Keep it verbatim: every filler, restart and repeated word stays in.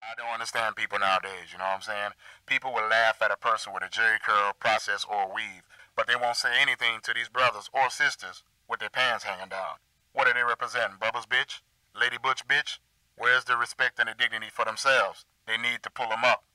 I don't understand people nowadays, you know what I'm saying? People will laugh at a person with a jerry curl, process, or weave, but they won't say anything to these brothers or sisters with their pants hanging down. What are they representing? Bubba's bitch? Lady Butch bitch? Where's the respect and the dignity for themselves? They need to pull them up.